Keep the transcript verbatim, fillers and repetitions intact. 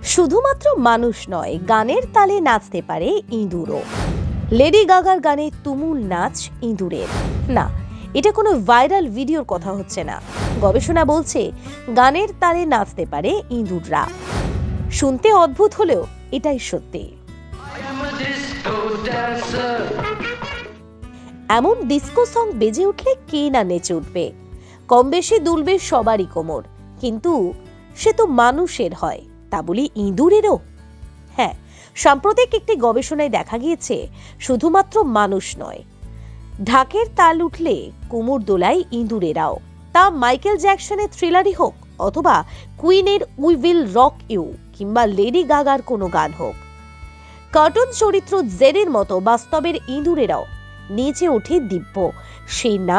শুধুমাত্র মানুষ নয়, গানের তালে নাচতে পারে ইঁদুরও। লেডি গাগার গানে তুমুল নাচ ইঁদুরের। না, এটা কোনো ভাইরাল ভিডিওর কথা হচ্ছে না। গবেষণা বলছে গানের তালে নাচতে পারে ইঁদুররা। শুনতে অদ্ভুত হলেও এটাই সত্যি। এমন ডিস্কো সং বেজে উঠলে কে না নেচে উঠবে। কম বেশি দুলবে সবারই কোমর, কিন্তু সে তো মানুষের হয়, তা বলি ইঁদুরেরও? হ্যাঁ, সাম্প্রতিক একটি গবেষণায় দেখা গিয়েছে শুধুমাত্র মানুষ নয়, ঢাকের তাল উঠলে কোমর দোলায় ইঁদুরেরাও। তা মাইকেল জ্যাকসনের থ্রিলারই হোক, অথবা কুইনের উই উইল রক ইউ, কিংবা লেডি গাগার কোনো গান হোক। কার্টুন চরিত্র জেরের মতো বাস্তবের ইঁদুরেরাও নেচে ওঠে দিব্য। সেই না